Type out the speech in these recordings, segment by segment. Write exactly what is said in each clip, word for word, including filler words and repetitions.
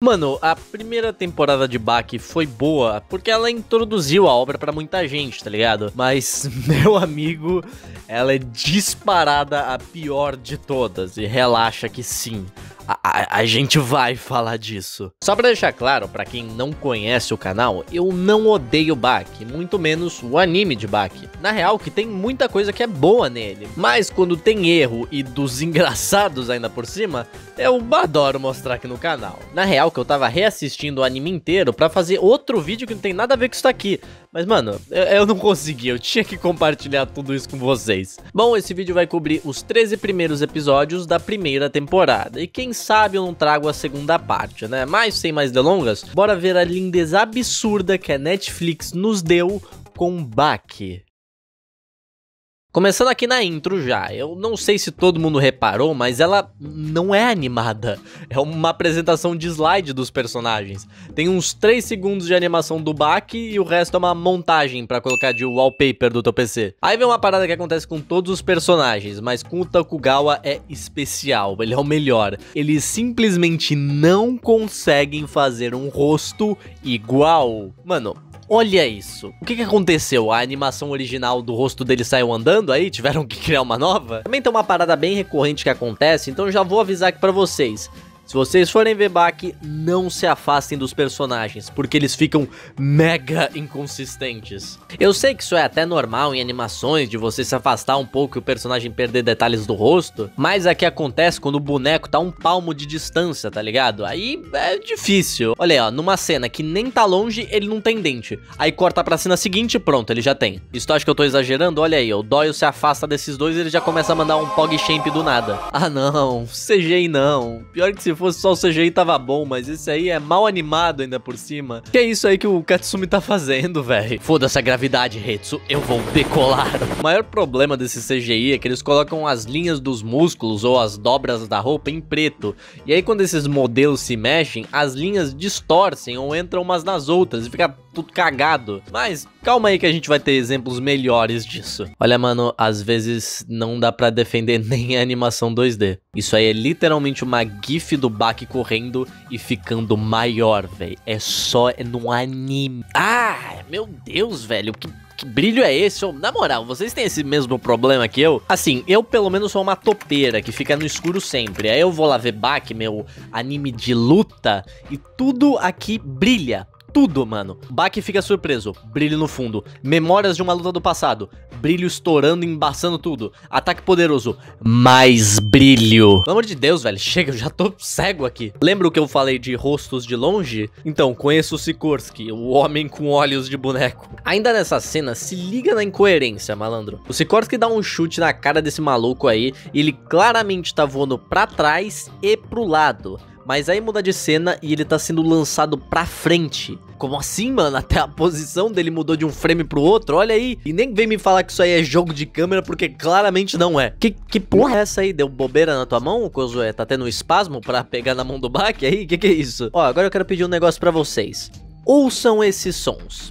Mano, a primeira temporada de Baki foi boa porque ela introduziu a obra pra muita gente, tá ligado? Mas, meu amigo, ela é disparada a pior de todas. E relaxa que sim, a, a, a gente vai falar disso. Só pra deixar claro, pra quem não conhece o canal, eu não odeio Baki, muito menos o anime de Baki. Na real, que tem muita coisa que é boa nele. Mas quando tem erro e dos engraçados ainda por cima, eu adoro mostrar aqui no canal. Na real, que eu tava reassistindo o anime inteiro pra fazer outro vídeo que não tem nada a ver com isso aqui. Mas, mano, eu, eu não consegui, eu tinha que compartilhar tudo isso com vocês. Bom, esse vídeo vai cobrir os treze primeiros episódios da primeira temporada. E quem sabe eu não trago a segunda parte, né? Mas, sem mais delongas, bora ver a lindeza absurda que a Netflix nos deu com Baki. Começando aqui na intro já, eu não sei se todo mundo reparou, mas ela não é animada. É uma apresentação de slide dos personagens. Tem uns três segundos de animação do Baki e o resto é uma montagem pra colocar de wallpaper do teu P C. Aí vem uma parada que acontece com todos os personagens, mas com o Tokugawa é especial, ele é o melhor. Eles simplesmente não conseguem fazer um rosto igual. Mano, olha isso. O que que aconteceu? A animação original do rosto dele saiu andando aí? Tiveram que criar uma nova? Também tem uma parada bem recorrente que acontece, então já vou avisar aqui pra vocês. Se vocês forem ver Baki, não se afastem dos personagens, porque eles ficam mega inconsistentes. Eu sei que isso é até normal em animações, de você se afastar um pouco e o personagem perder detalhes do rosto, mas aqui acontece quando o boneco tá um palmo de distância, tá ligado? Aí é difícil. Olha aí, ó, numa cena que nem tá longe, ele não tem dente. Aí corta pra cena seguinte, pronto, ele já tem. Isso tu acha que eu tô exagerando? Olha aí, o Doyle se afasta desses dois e ele já começa a mandar um PogChamp do nada. Ah não, C G I não. Pior que se fosse só o C G I tava bom, mas esse aí é mal animado ainda por cima. Que é isso aí que o Katsumi tá fazendo, velho? Foda-se a gravidade, Hetsu, eu vou decolar. O maior problema desse C G I é que eles colocam as linhas dos músculos ou as dobras da roupa em preto. E aí quando esses modelos se mexem, as linhas distorcem ou entram umas nas outras e fica tudo cagado. Mas calma aí que a gente vai ter exemplos melhores disso. Olha, mano, às vezes não dá pra defender nem a animação dois D. Isso aí é literalmente uma gif do Baki correndo e ficando maior, velho. É só no anime. Ah, meu Deus, velho. Que, que brilho é esse? Oh, na moral, vocês têm esse mesmo problema que eu? Assim, eu pelo menos sou uma topeira que fica no escuro sempre. Aí eu vou lá ver Baki, meu anime de luta, e tudo aqui brilha. Tudo, mano. Baki fica surpreso, brilho no fundo. Memórias de uma luta do passado, brilho estourando, embaçando tudo. Ataque poderoso, mais brilho. Pelo amor de Deus, velho, chega, eu já tô cego aqui. Lembra o que eu falei de rostos de longe? Então, conheço o Sikorsky, o homem com olhos de boneco. Ainda nessa cena, se liga na incoerência, malandro. O Sikorsky dá um chute na cara desse maluco aí, e ele claramente tá voando pra trás e pro lado. Mas aí muda de cena e ele tá sendo lançado pra frente. Como assim, mano? Até a posição dele mudou de um frame pro outro, olha aí. E nem vem me falar que isso aí é jogo de câmera, porque claramente não é. Que, que porra é essa aí? Deu bobeira na tua mão, Kozoe? Tá tendo um espasmo pra pegar na mão do Baki aí? Que que é isso? Ó, agora eu quero pedir um negócio pra vocês. Ouçam esses sons.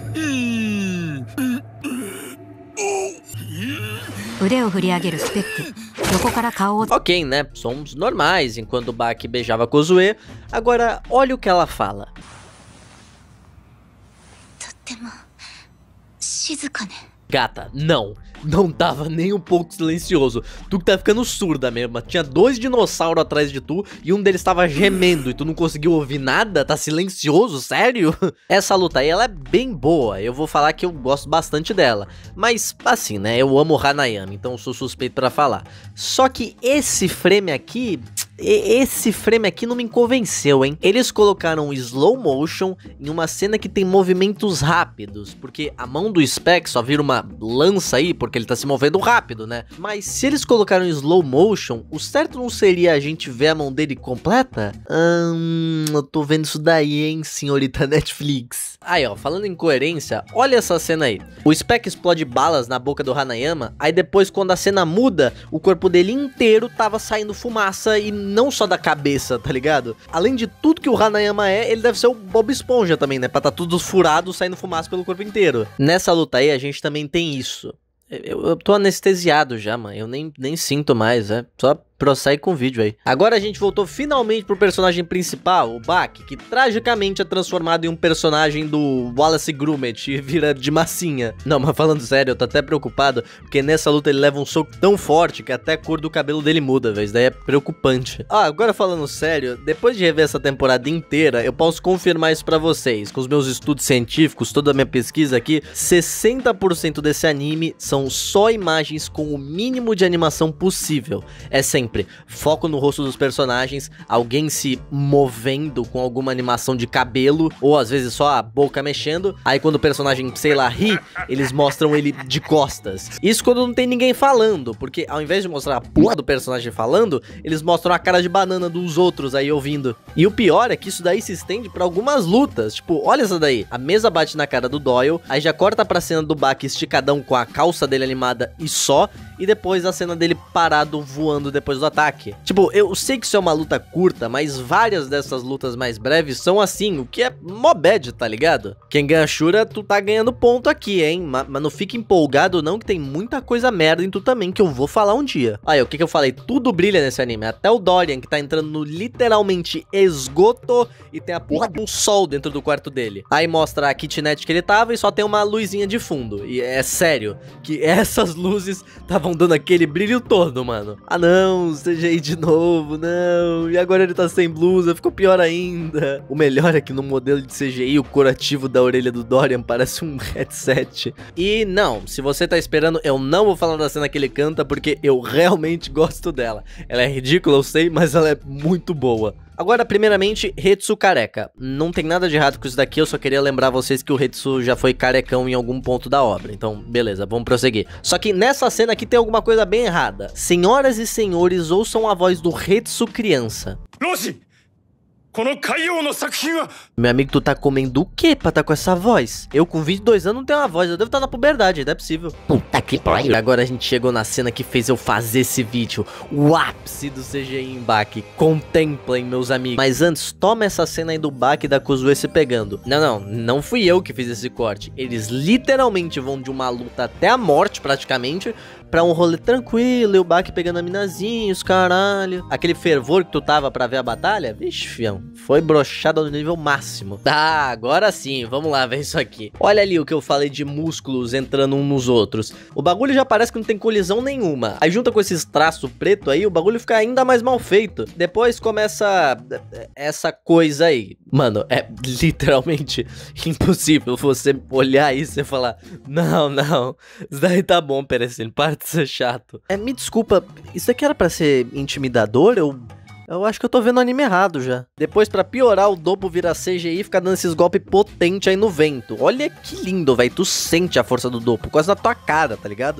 Ok, né? Sons normais, enquanto o Baki beijava Kozoe. Agora, olha o que ela fala. Gata, não. Não tava nem um pouco silencioso. Tu que tá ficando surda mesmo. Tinha dois dinossauros atrás de tu e um deles tava gemendo e tu não conseguiu ouvir nada? Tá silencioso? Sério? Essa luta aí, ela é bem boa. Eu vou falar que eu gosto bastante dela. Mas, assim, né? Eu amo Hanayama, então eu sou suspeito pra falar. Só que esse frame aqui... Esse frame aqui não me convenceu, hein? Eles colocaram slow motion em uma cena que tem movimentos rápidos, porque a mão do Spec só vira uma lança aí, porque ele tá se movendo rápido, né? Mas se eles colocaram em slow motion, o certo não seria a gente ver a mão dele completa? Hum, eu tô vendo isso daí, hein, senhorita Netflix. Aí, ó, falando em coerência, olha essa cena aí. O Spec explode balas na boca do Hanayama, aí depois quando a cena muda, o corpo dele inteiro tava saindo fumaça e não só da cabeça, tá ligado? Além de tudo que o Hanayama é, ele deve ser o Bob Esponja também, né? Pra tá tudo furado, saindo fumaça pelo corpo inteiro. Nessa luta aí, a gente também tem isso. Eu, eu tô anestesiado já, mano. Eu nem, nem sinto mais, é. Só prossegue com o vídeo aí. Agora a gente voltou finalmente pro personagem principal, o Bak, que tragicamente é transformado em um personagem do Wallace Gromit e vira de massinha. Não, mas falando sério, eu tô até preocupado, porque nessa luta ele leva um soco tão forte que até a cor do cabelo dele muda, velho. Isso daí é preocupante. Ah, agora falando sério, depois de rever essa temporada inteira, eu posso confirmar isso pra vocês. Com os meus estudos científicos, toda a minha pesquisa aqui, sessenta por cento desse anime são só imagens com o mínimo de animação possível. É sempre foco no rosto dos personagens, alguém se movendo com alguma animação de cabelo, ou às vezes só a boca mexendo. Aí quando o personagem, sei lá, ri, eles mostram ele de costas. Isso quando não tem ninguém falando, porque ao invés de mostrar a porra do personagem falando, eles mostram a cara de banana dos outros aí ouvindo. E o pior é que isso daí se estende pra algumas lutas. Tipo, olha essa daí. A mesa bate na cara do Doyle, aí já corta pra cena do Bak esticadão com a calça dele animada e só, e depois a cena dele parado voando depois do ataque. Tipo, eu sei que isso é uma luta curta, mas várias dessas lutas mais breves são assim, o que é mó bad, tá ligado? Quem ganha Shura, tu tá ganhando ponto aqui, hein? Mas, mas não fica empolgado não, que tem muita coisa merda em tu também, que eu vou falar um dia. Aí, o que que eu falei? Tudo brilha nesse anime, até o Dorian, que tá entrando no literalmente esgoto e tem a porra de um sol dentro do quarto dele. Aí mostra a kitnet que ele tava e só tem uma luzinha de fundo. E é sério, que essas luzes estavam dando aquele brilho todo, mano. Ah não, C G I de novo, não. E agora ele tá sem blusa, ficou pior ainda. O melhor é que no modelo de C G I, o curativo da orelha do Dorian parece um headset. E não, se você tá esperando, eu não vou falar da cena que ele canta, porque eu realmente gosto dela. Ela é ridícula, eu sei, mas ela é muito boa. Agora, primeiramente, Hetsu careca. Não tem nada de errado com isso daqui, eu só queria lembrar vocês que o Hetsu já foi carecão em algum ponto da obra. Então, beleza, vamos prosseguir. Só que nessa cena aqui tem alguma coisa bem errada. Senhoras e senhores, ouçam a voz do Hetsu criança. Roshi! Meu amigo, tu tá comendo o que pra tá com essa voz? Eu com vinte e dois anos não tenho uma voz, eu devo estar na puberdade, não é possível. Puta que pariu. Agora a gente chegou na cena que fez eu fazer esse vídeo. O ápice do C G I em Bak. Contemplem, meus amigos. Mas antes, toma essa cena aí do Bak e da Kozue se pegando. Não, não, não fui eu que fiz esse corte. Eles literalmente vão de uma luta até a morte, praticamente, pra um rolê tranquilo, e o Bak pegando a minazinha, os caralho. Aquele fervor que tu tava pra ver a batalha, vixe, fião, foi broxado no nível máximo. Tá, agora sim, vamos lá ver isso aqui. Olha ali o que eu falei de músculos entrando uns nos outros. O bagulho já parece que não tem colisão nenhuma. Aí junta com esses traços preto aí, o bagulho fica ainda mais mal feito. Depois começa essa coisa aí. Mano, é literalmente impossível você olhar isso e falar: não, não, isso daí tá bom, Perecine, para de ser chato. É, me desculpa, isso aqui era pra ser intimidador? Eu... Eu acho que eu tô vendo o anime errado já. Depois, pra piorar, o Dopo vira C G I e fica dando esses golpes potentes aí no vento. Olha que lindo, velho. Tu sente a força do Dopo, quase na tua cara, tá ligado?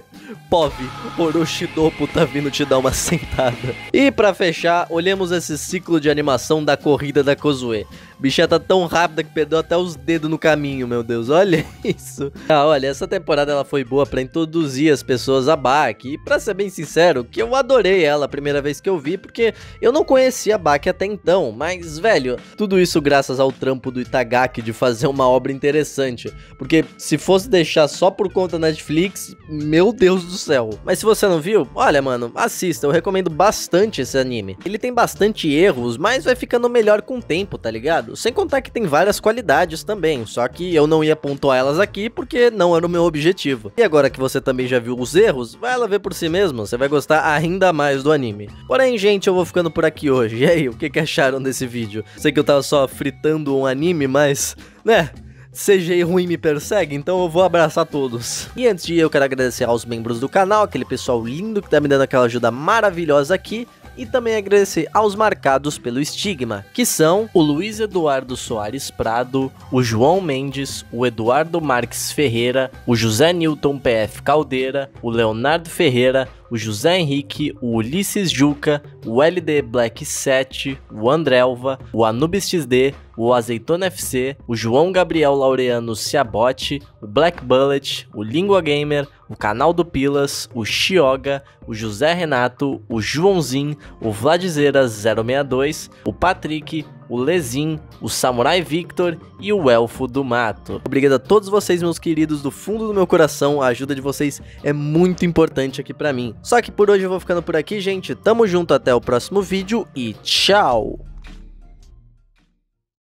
Pove, Orochi Dopo tá vindo te dar uma sentada. E pra fechar, olhemos esse ciclo de animação da corrida da Kozue. Bicha tá tão rápida que perdeu até os dedos no caminho, meu Deus, olha isso. Ah, olha, essa temporada ela foi boa pra introduzir as pessoas a Bak. E pra ser bem sincero, que eu adorei ela a primeira vez que eu vi, porque eu não conhecia a Bak até então. Mas, velho, tudo isso graças ao trampo do Itagaki de fazer uma obra interessante. Porque se fosse deixar só por conta da Netflix, meu Deus do céu. Mas se você não viu, olha, mano, assista, eu recomendo bastante esse anime. Ele tem bastante erros, mas vai ficando melhor com o tempo, tá ligado? Sem contar que tem várias qualidades também, só que eu não ia pontuar elas aqui porque não era o meu objetivo. E agora que você também já viu os erros, vai lá ver por si mesmo, você vai gostar ainda mais do anime. Porém, gente, eu vou ficando por aqui hoje. E aí, o que que acharam desse vídeo? Sei que eu tava só fritando um anime, mas, né... C G I ruim me persegue, então eu vou abraçar todos. E antes de ir, eu quero agradecer aos membros do canal, aquele pessoal lindo que tá me dando aquela ajuda maravilhosa aqui. E também agradecer aos marcados pelo estigma, que são o Luiz Eduardo Soares Prado, o João Mendes, o Eduardo Marques Ferreira, o José Newton P F Caldeira, o Leonardo Ferreira, o José Henrique, o Ulisses Juca, o L D Black sete, o Andrelva, o Anubis X D, o Azeitona F C, o João Gabriel Laureano Ciabotti, o Black Bullet, o Língua Gamer, o Canal do Pilas, o Xioga, o José Renato, o Joãozinho, o Vladzera zero seis dois, o Patrick, o Lezin, o Samurai Victor e o Elfo do Mato. Obrigado a todos vocês, meus queridos, do fundo do meu coração. A ajuda de vocês é muito importante aqui pra mim. Só que por hoje eu vou ficando por aqui, gente. Tamo junto, até o próximo vídeo e tchau!